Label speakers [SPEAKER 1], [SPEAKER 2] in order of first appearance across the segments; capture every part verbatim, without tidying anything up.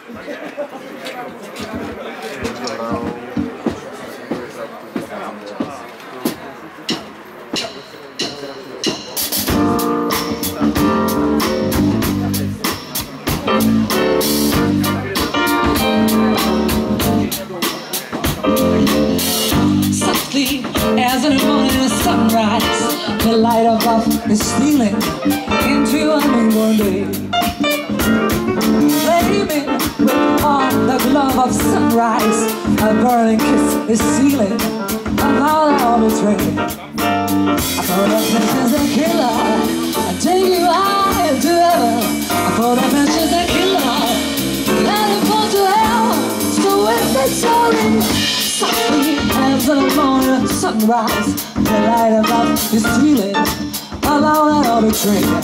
[SPEAKER 1] Softly as in the morning sunrise, the light above is stealing into a newborn day. Flaming with all the glove of sunrise, a burning kiss is sealing all of its rain. I thought the passion's a killer, I take you high to heaven. I thought the passion's a killer, let it fall to hell. So if it's sorry, softly as in the morning sunrise, the light above is stealing all of its rain.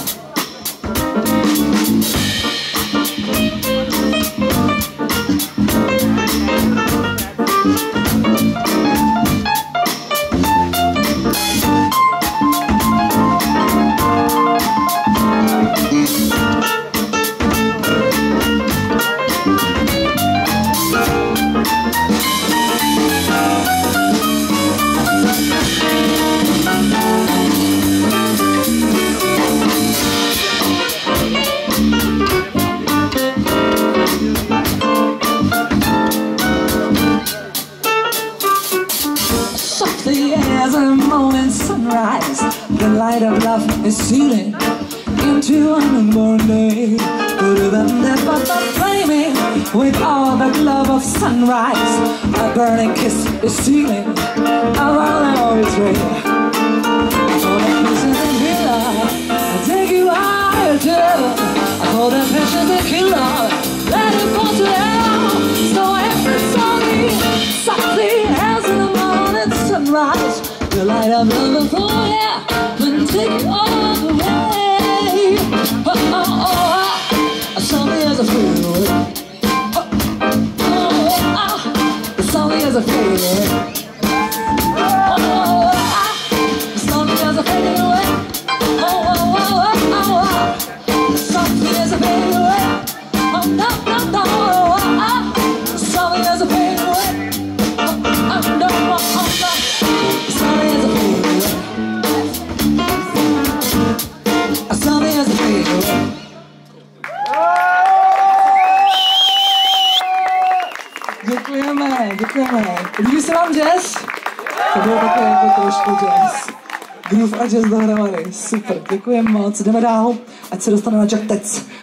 [SPEAKER 1] Softly as a morning sunrise, the light of love is sealing into an unborn day. But flaming with all the glove of sunrise, a burning kiss is sealing around all its way. For the passion's a killer, I take you higher to heaven. For the passion's a killer, let it fall to hell. So every sorry, softly as in the morning sunrise, the light of love for yeah, can take all the way. Oh, oh, oh, softly as a freeway. Oh, oh, oh, softly as a freeway. Oh, oh, oh, softly as a fading away. Oh, oh, oh, oh, oh, softly as a fading away. Oh, no, no, no, oh, oh, softly as a fading away. Oh, oh, no, oh, oh, softly as a fading away. Softly as a fading away. Děkujeme, děkujeme. Líbí se vám jazz? To bylo takové jako trošku jazz. Groove a jazz dohromady. Super, děkujeme moc. Jdeme dál, ať se dostane na Jack Tets.